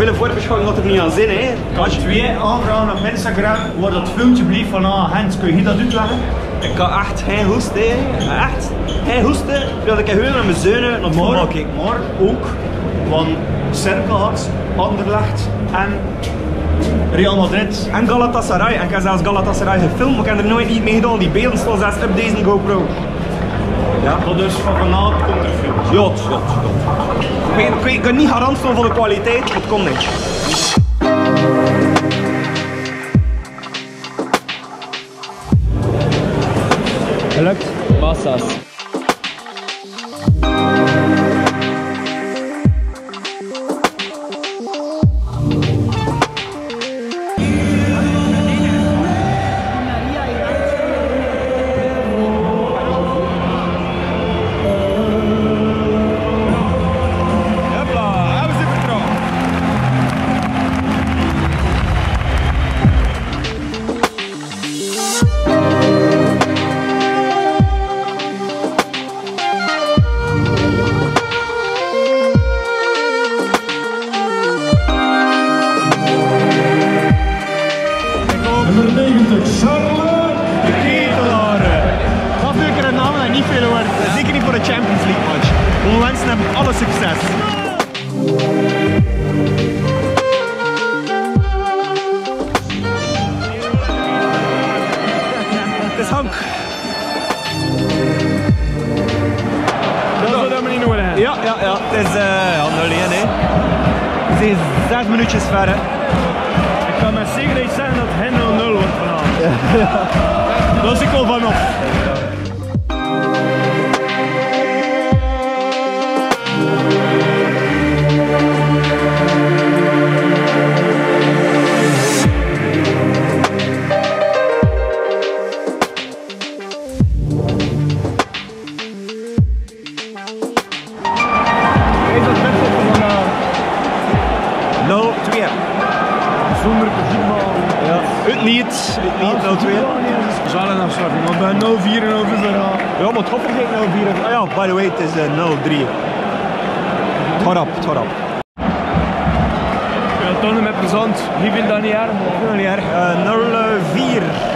zoveel voorbeschouwing dat er niet aan zin, hè. Kan je 2 aanvragen op Instagram waar dat filmpje blijft van Hens, kun je hier dat uitleggen? Ik kan echt geen hoesten, echt geen hoesten. Dat ik gewoon naar mijn zeunen naar het voetbal kijk. Maar ook van Cerkelhart, Anderlecht en Real Madrid. En Galatasaray. En ik heb zelfs Galatasaray gefilmd, maar ik heb er nooit niet mee gedaan. Die beelden staan zelfs op deze GoPro. Ja. Dat dus van vanavond komt er film. Ja. Ik kan niet garant staan voor de kwaliteit, maar het komt niet. Gelukt? Massa's. Zeker niet voor de Champions League match. We wensen hem alle succes. Het is Hank. Dat is wat we niet nodig hebben. Ja. Het is 0-1, hè. We zijn 6 minuutjes ver, hè. Ik kan met zekerheid zeggen dat het 0-0 wordt vanavond. Daar zie ik wel van op. Zonder voetbal. Ja. Het niet 0-2. Zal een afsluiting, want bij 0-4 en 0 is er al. Ja, maar het hopper ging 0-4. Ah ja, by the way, het is 0-3. Het gaat op. Ja, tonen met plezant. Wie vindt dat niet erg? Niet erg. 0-4.